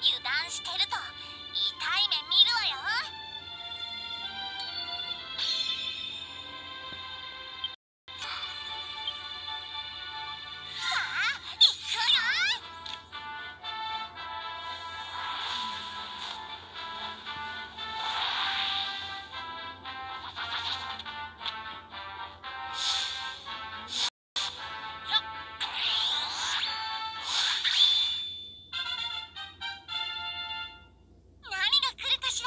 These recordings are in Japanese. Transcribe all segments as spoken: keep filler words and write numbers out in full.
油断してると痛い目見るわよ。さあ行くよ。何が来るかしら。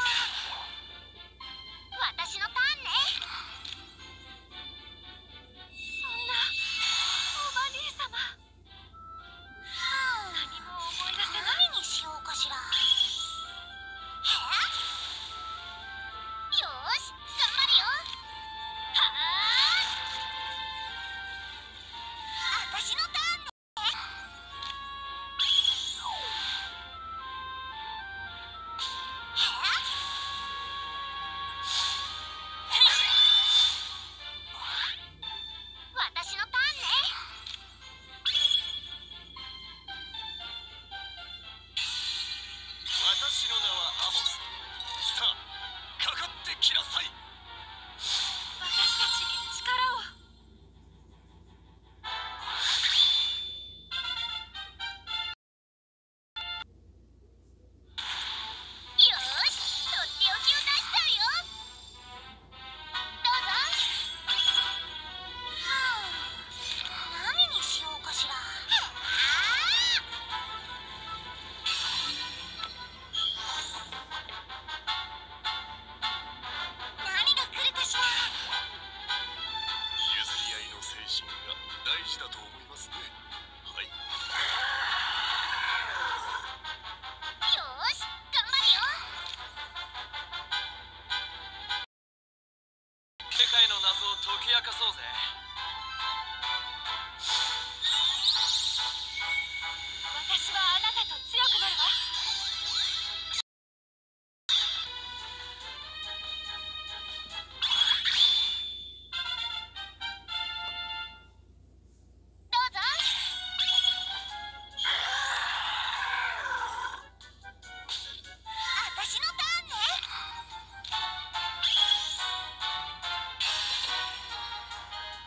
私のターンね。そんなおば姉様。何も思い出せない。何にしようかしら。へえ、よーし頑張るよ。はあ、私のターンね。私のターンね。 私の名はアモス。さあ、かかってきなさい。 私たちに力を。よーし、とっておきを出しちゃうよ。どうぞ。はあ、何にしようかしら。何が来るかしら。 譲り合いの精神が大事だと思いますね。はい。 よーし頑張るよ。 世界の謎を解き明かそうぜ。 私はあなたと強くなるわ。どうぞ。私のターンね。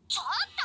ちょっ